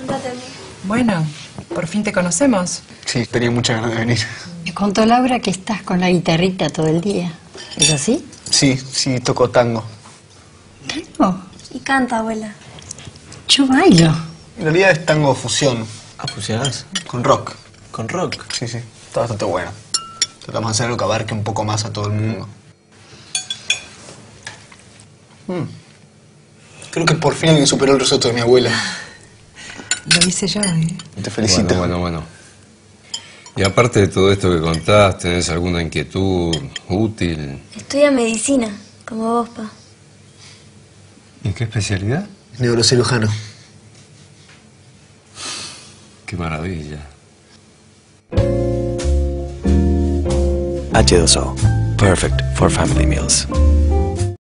Sentate a mí. Bueno, por fin te conocemos. Sí, tenía muchas ganas de venir. Me contó Laura que estás con la guitarrita todo el día. ¿Es así? Sí, toco tango. ¿Tango? Y canta, abuela. Yo bailo. En realidad es tango fusión. ¿Ah, fusionás? Con rock. ¿Con rock? Sí. Está bastante bueno. Tratamos de hacer algo que abarque un poco más a todo el mundo. Creo que por fin alguien superó el risotto de mi abuela. Lo hice yo, ¿eh? Te felicito. Bueno. Y aparte de todo esto que contás, ¿tenés alguna inquietud útil? Estudia medicina, como vos, pa. ¿En qué especialidad? Neurocirujano. Qué maravilla. H2O. Perfect for family meals.